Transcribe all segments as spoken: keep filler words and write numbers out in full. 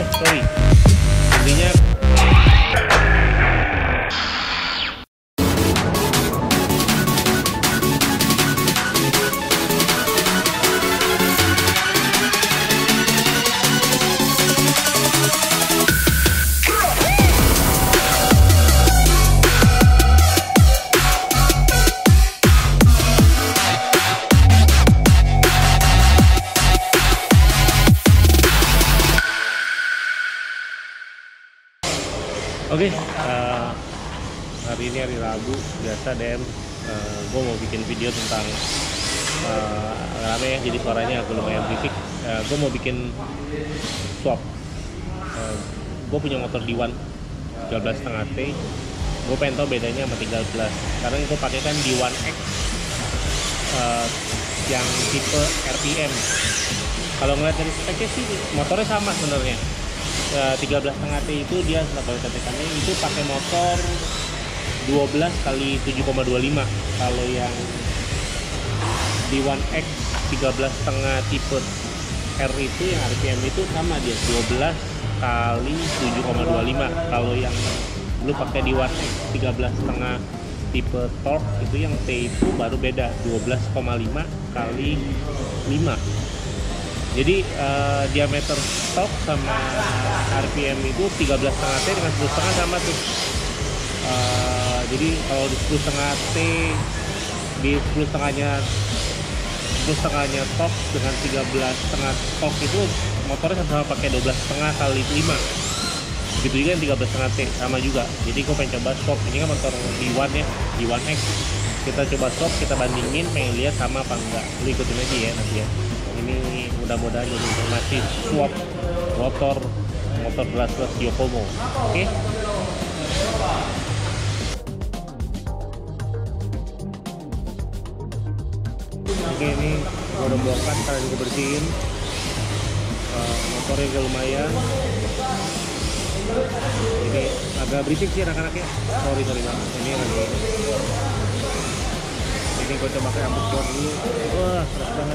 eh sorry intinya Oke, okay, uh, hari ini hari Rabu, biasa D M uh, gue mau bikin video tentang uh, rame ya, jadi suaranya agak lumayan berisik. Uh, gue mau bikin swap. Uh, gue punya motor D satu tiga belas setengah T. Gue pengen tau bedanya sama tiga belas. Karena gue pakai kan D satu X uh, yang tipe R P M. Kalau ngeliat dari speknya sih motornya sama sebenarnya. tiga belas setengah T itu dia kalau ketekannya itu pakai motor dua belas kali tujuh koma dua lima. Kalau yang D satu X tiga belas setengah tipe R itu yang R P M itu sama dia dua belas kali tujuh koma dua lima. Kalau yang lu pakai D satu X tiga belas setengah tipe torque itu yang T itu baru beda dua belas koma lima kali lima. Jadi uh, diameter stok sama R P M itu tiga belas setengah T dengan sepuluh setengah sama tuh. Uh, jadi kalau di sepuluh setengah T di sepuluh setengahnya sepuluh setengahnya stok dengan tiga belas setengah stok itu motornya sama pakai dua belas setengah kali lima. Begitu juga yang tiga belas setengah T sama juga. Jadi gue pengen coba swap. Ini kan motor D satu ya, D satu X. Kita coba swap, kita bandingin, pengen lihat sama apa enggak. Lu ikutin aja ya nanti ya. Ini mudah-mudahan jadi informasi swap motor motor brushless Yokomo. Oke okay? Oke okay, ini gua udah bongkar, kalian gue bersihin. uh, motornya juga lumayan. Ini agak berisik sih anak-anaknya, sorry sorry bang. Ini lagi ini gue coba kayak ambut dulu. Wah keras banget.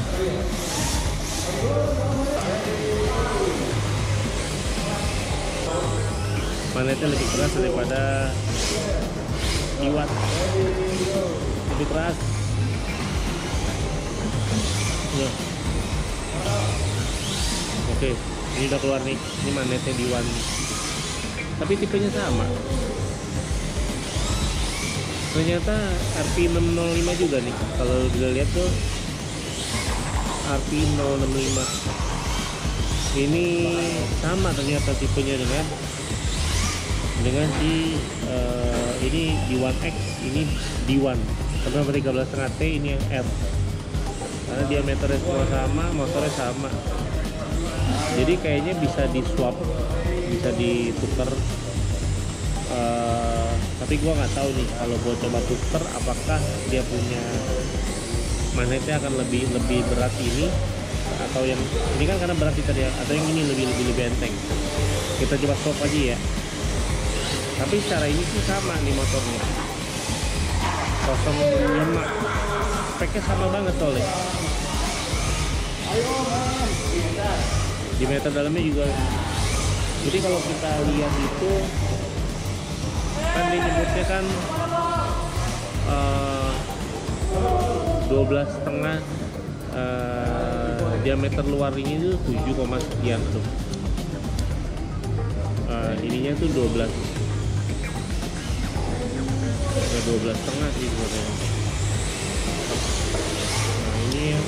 Magnetnya lebih keras daripada D satu, lebih keras ya. Oke, ini udah keluar nih, ini magnetnya D satu tapi tipenya sama, ternyata R P enam nol lima juga nih. Kalau kita lihat tuh R P nol enam lima ini sama ternyata tipenya dengan dengan si uh, ini D satu X, ini D satu sama tiga belas setengah T, ini yang R, karena diameternya semua sama, motornya sama. Jadi kayaknya bisa di swap, bisa ditukar. Uh, tapi gua nggak tahu nih kalau gua coba tuker apakah dia punya magnetnya akan lebih lebih berat ini atau yang ini kan karena berat tadi, atau yang ini lebih lebih lebih enteng. Kita coba swap aja ya. Tapi secara ini sih sama nih motornya nol lima, speknya sama banget soalnya. Diameter dalamnya juga. Jadi kalau kita lihat itu kan disebutnya kan uh, dua belas setengah uh, diameter luar ini tuh tujuh, sekian tuh. Uh, ininya tuh dua belas, dua belas setengah sih sebenarnya. Nah ini ya.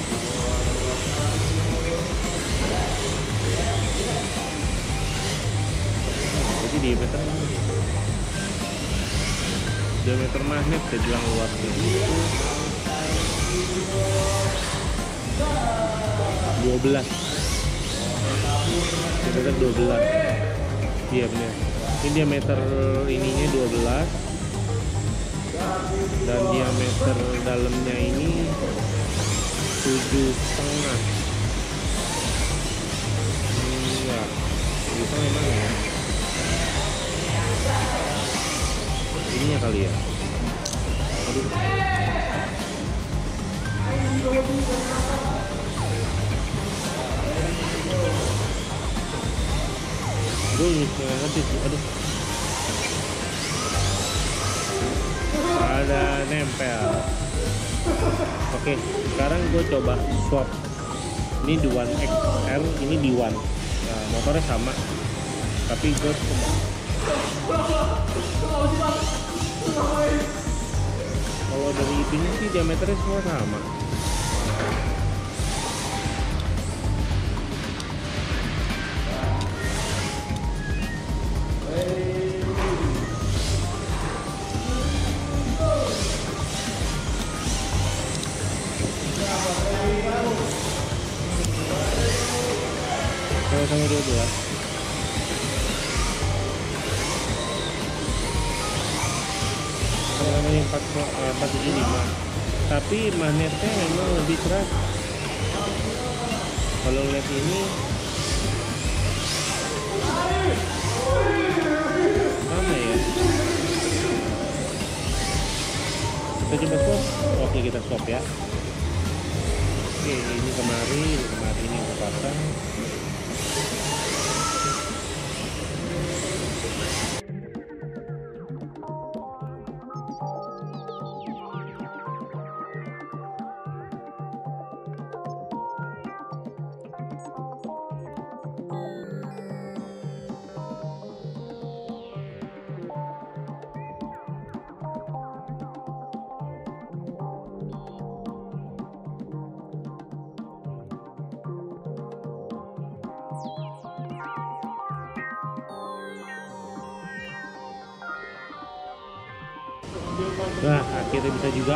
Jadi diameter diameter magnet saya bilang luar itu dua belas, diameter dua belas. Iya benar, ini diameter ininya dua belas dan diameter dalamnya ini tujuh setengah. Enggak, tujuh setengah memang ya. Ininya kali ya. Aduh. gue nggak ngerti sih. Aduh, ada nempel. Oke, sekarang gue coba swap. Ini di One X R, ini di One. Nah, motornya sama, tapi gue kalau dari itunya sih diameternya semua sama. Sama-sama dua-dua. Namanya empat tujuh lima, tapi magnetnya memang lebih keras. Kalau lihat ini mana ya? Kita coba swap. Oke, kita swap ya. Oke, ini kemari, ini kemari, ini aku pasang. Nah, akhirnya bisa juga.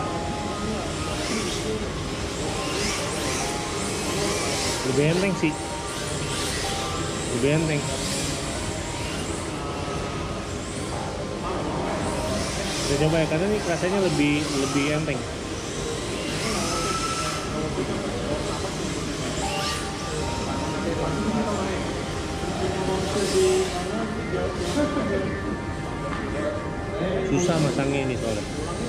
Lebih enteng sih. Lebih enteng. Kita coba ya, karena ini rasanya lebih lebih enteng. Susah masangnya ini soalnya.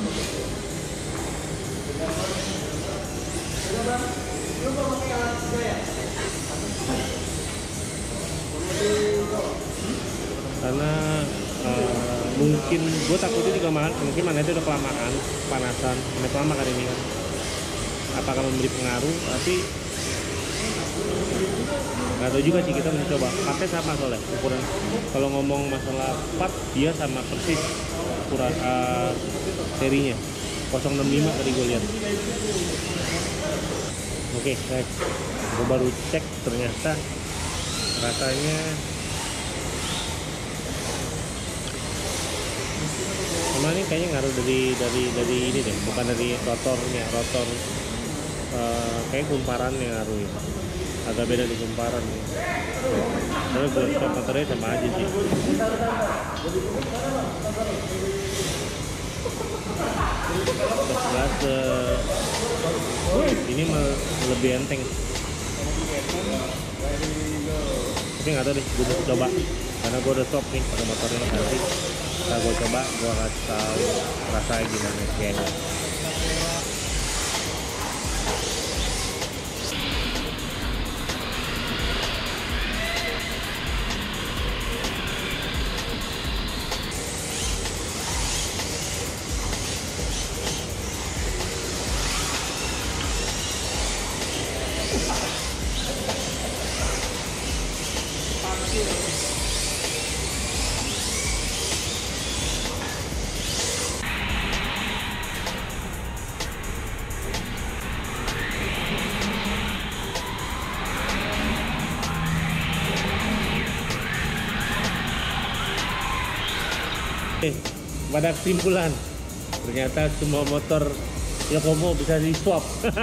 Karena uh, mungkin gue takutnya juga mungkin magnetnya udah kelamaan panasan, magnet lama kan ini kan. Apakah memberi pengaruh? Tapi nggak tahu juga sih, kita mencoba. Pakai sama soalnya ukuran. Kalau ngomong masalah part, dia sama persis ukuran uh, serinya nol enam lima tadi gue lihat. Oke, next. Gue baru cek, ternyata rasanya sama ini kayaknya ngaruh dari dari dari ini deh, bukan dari rotornya. Rotor uh, kayak kumparannya ngaruh ya. Agak beda di kumparan nih. Tapi gue shop motornya sama aja sih. Sebelas uh, ini lebih enteng. Tapi nggak tahu deh, gue mau coba karena gue udah stop nih pakai motornya. Nanti kita gue coba, gue kasih tahu rasanya gimana kayaknya. Pada kesimpulan, ternyata semua motor Yokomo bisa di swap.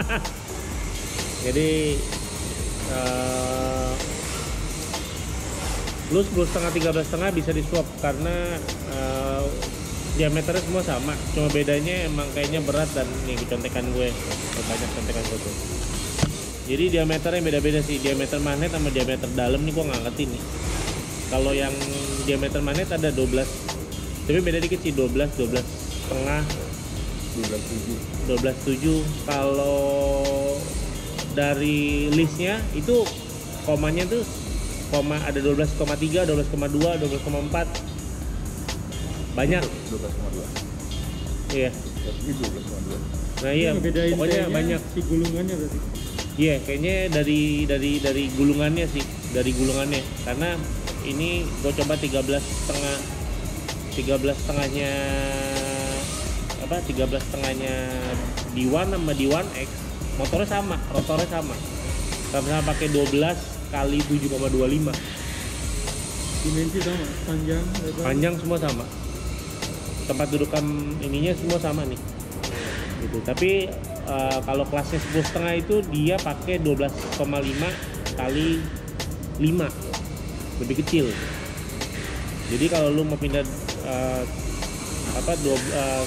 Jadi uh, plus plus setengah tiga belas setengah bisa di swap karena uh, diameternya semua sama, cuma bedanya emang kayaknya berat. Dan nih contekan gue, banyak contekan gue tuh. Jadi diameternya beda-beda sih, diameter magnet sama diameter dalam nih gue nggak ngerti nih. Kalau yang diameter magnet ada dua belas, tapi beda dikit sih, dua belas, dua belas setengah, dua belas tujuh. Kalau dari listnya itu komanya tuh ada dua belas koma tiga, dua belas koma dua, dua belas koma empat. Banyak. dua belas koma dua. Iya. Ini dua belas koma dua. Nah iya, pokoknya banyak. Si gulungannya berarti. Iya, kayaknya dari dari dari gulungannya sih, dari gulungannya. Karena ini gue coba tiga belas setengah, tiga belas setengahnya apa? tiga belas setengahnya D satu sama D satu X, motornya sama, rotornya sama. Sama-sama pakai dua belas kali tujuh koma dua lima. Dimensi sama, panjang, lebar. Panjang semua sama. Tempat dudukan ininya semua sama nih. Gitu. Tapi uh, kalau kelasnya sepuluh setengah itu dia pakai dua belas koma lima kali lima, lebih kecil. Jadi kalau lu mau pindah uh, apa dua, uh,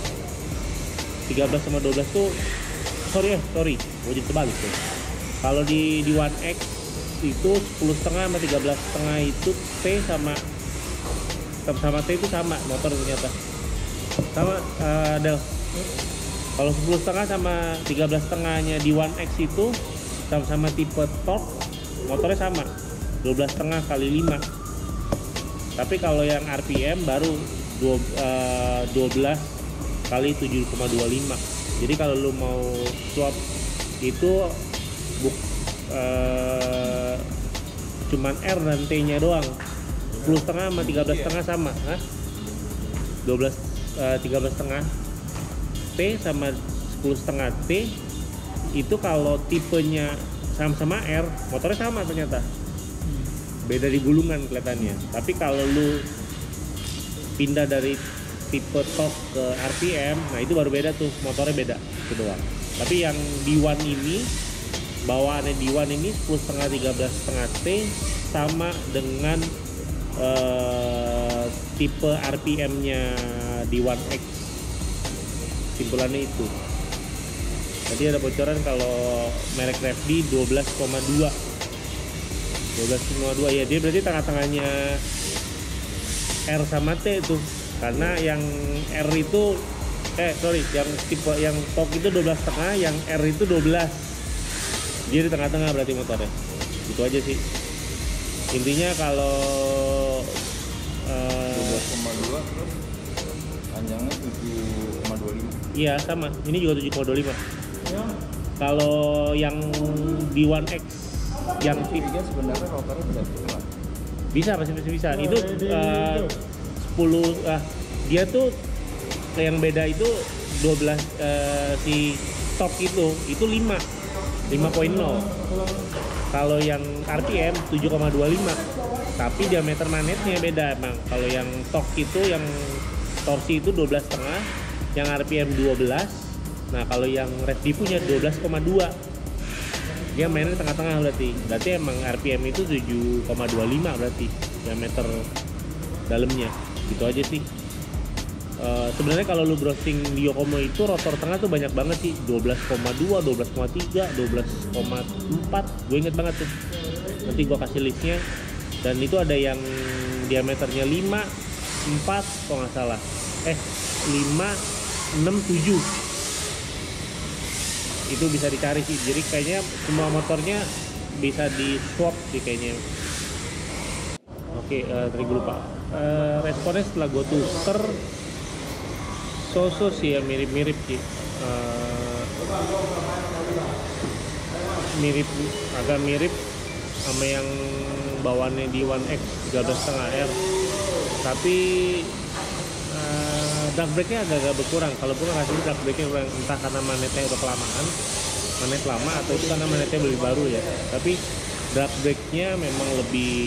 tiga belas sama dua belas tuh sorry ya sorry gue jadi terbalik tuh. Kalau di di One X itu sepuluh setengah sama tiga belas setengah itu T sama sama T itu sama motor ternyata sama uh, Del. Kalau sepuluh setengah sama tiga belas setengahnya di One X itu sama-sama tipe torque, motornya sama dua belas setengah kali lima. Tapi kalau yang R P M baru dua belas kali tujuh koma dua lima. Jadi kalau lu mau swap itu buk, uh, cuman R dan T nya doang. sepuluh setengah sama tiga belas setengah sama, Hah? dua belas uh, tiga belas setengah T sama sepuluh setengah T itu kalau tipenya sama-sama R, motornya sama ternyata. Beda di gulungan kelihatannya. Tapi kalau lu pindah dari tipe torque ke R P M, nah itu baru beda tuh, motornya beda itu doang. Tapi yang D satu ini bawaannya D satu ini sepuluh setengah tiga belas setengah T sama dengan uh, tipe R P M-nya D satu X. Simpulannya itu. Tadi ada bocoran kalau merek Revdi dua belas koma dua. dua belas koma dua ya, dia berarti tengah-tengahnya R sama T itu. Karena yang R itu eh sorry, yang tipe yang torque itu dua belas setengah, yang R itu dua belas. Dia di tengah-tengah berarti motornya. Itu aja sih. Intinya kalau uh, dua belas koma dua terus panjangnya tujuh koma dua lima. Iya sama, ini juga tujuh koma dua lima. Ya. Kalau yang D satu X yang tiga sebenarnya rotornya bisa keluar. bisa masih masih bisa. Oh, itu uh, sepuluh ah dia tuh yang beda itu dua belas uh, si top itu itu lima lima koma nol. Kalau yang R P M tujuh koma dua lima. Tapi diameter magnetnya beda emang. Kalau yang torque itu yang torsi itu dua belas setengah, yang R P M dua belas. Nah, kalau yang Revdi punya dua belas koma dua. Dia mainnya tengah-tengah berarti. Berarti emang R P M itu tujuh koma dua lima berarti diameter dalamnya. Gitu aja sih. Uh, sebenarnya kalau lu browsing di Yokomo itu rotor tengah tuh banyak banget sih, dua belas koma dua, dua belas koma tiga, dua belas koma empat. Gue inget banget tuh. Nanti gue kasih listnya. Dan itu ada yang diameternya lima, empat kalau nggak salah. Eh, lima, enam, tujuh. Itu bisa dicari sih. Jadi kayaknya semua motornya bisa di swap sih kayaknya. Oke, uh, tadi gue lupa. Uh, responnya setelah gue tuker so-so sih ya, mirip-mirip sih. Uh, mirip, agak mirip sama yang bawaannya di One X tiga belas setengah R. Tapi uh, drag brake-nya agak-agak berkurang. Kalau gue nggak kasih drag brake-nya kurang, entah karena manetnya udah kelamaan, manet lama, atau itu karena manetnya lebih baru ya. Tapi drag brake-nya memang lebih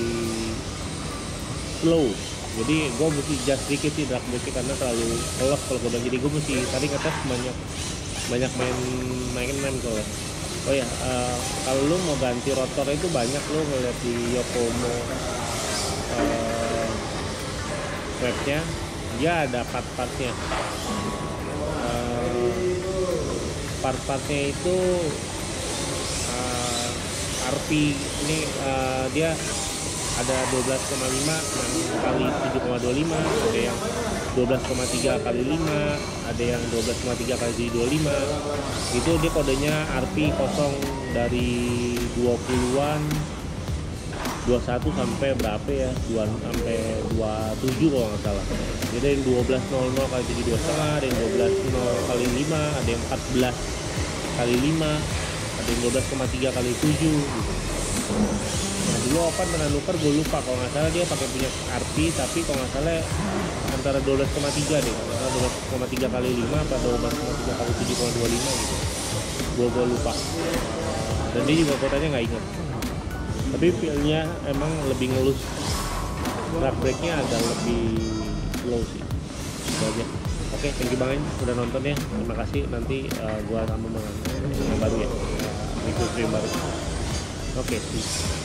slow. Jadi gue mesti adjust dikit sih drag brake karena terlalu kelos kalau gue bilang. Jadi gue mesti tadi ngetes banyak banyak main main main soalnya. Oh ya, uh, kalau lu mau ganti rotor itu banyak lu ngeliat di Yokomo uh, webnya, dia ada part-partnya. Uh, part-partnya itu uh, R P ini uh, dia ada dua belas koma lima kali tujuh koma dua lima, ada yang dua belas koma tiga kali lima, ada yang dua belas koma tiga kali tujuh dua lima. Itu dia kodenya R P kosong dari dua puluhan dua puluh satu sampai berapa ya, dua sampai dua puluh tujuh kalau nggak salah. Jadi ada yang dua belas nol nol kali tujuh dua setengah, ada yang dua belas nol kali lima, ada yang empat belas kali lima, ada yang dua belas koma tiga kali tujuh gitu. Nah dulu Opan pernah nuker, gue lupa kalau nggak salah dia pakai punya R P, tapi kalau nggak salah antara dua belas koma tiga deh, kalau nggak salah dua belas koma tiga kali lima atau dua belas koma tiga kali tujuh koma dua lima gitu. Gue gue lupa. Dan dia juga kotanya nggak ingat. Tapi feelnya emang lebih ngelus, drag breaknya agak lebih low sih. Itu aja. Oke, thank you banget udah nonton ya. Terima kasih. Nanti uh, gua tambah dengan yang baru ya, review-review baru. Oke, see you.